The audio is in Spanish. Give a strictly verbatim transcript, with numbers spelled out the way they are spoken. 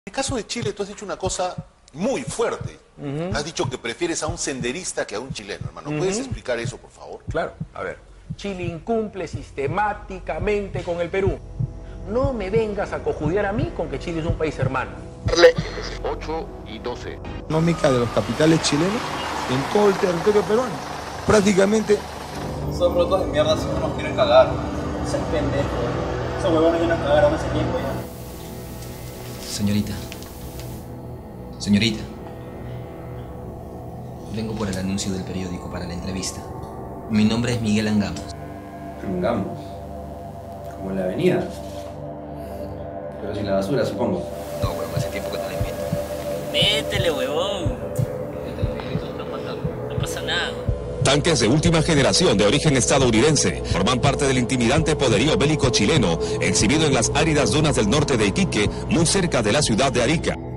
En el caso de Chile, tú has dicho una cosa muy fuerte. Uh-huh. Has dicho que prefieres a un senderista que a un chileno, hermano. ¿Puedes uh-huh. explicar eso, por favor? Claro, a ver. Chile incumple sistemáticamente con el Perú. No me vengas a cojudear a mí con que Chile es un país hermano. ocho y doce. Económica de los capitales chilenos en todo el territorio peruano. Prácticamente. Son brotos de mierda si no nos quieren cagar. Sean pendejos. Esos huevones ya nos cagaron hace tiempo ya. Señorita. Señorita. Vengo por el anuncio del periódico para la entrevista. Mi nombre es Miguel Angamos. Angamos. Como en la avenida. Pero sin la basura, supongo. No, huevón, hace tiempo que no la invito. Métele, huevón. No pasa nada. Tanques de última generación de origen estadounidense forman parte del intimidante poderío bélico chileno, exhibido en las áridas dunas del norte de Iquique, muy cerca de la ciudad de Arica.